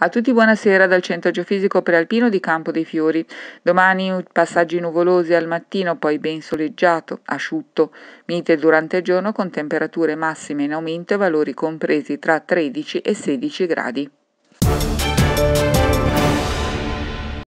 A tutti buonasera dal Centro Geofisico Prealpino di Campo dei Fiori. Domani passaggi nuvolosi al mattino, poi ben soleggiato, asciutto, mite durante il giorno con temperature massime in aumento e valori compresi tra 13 e 16 gradi.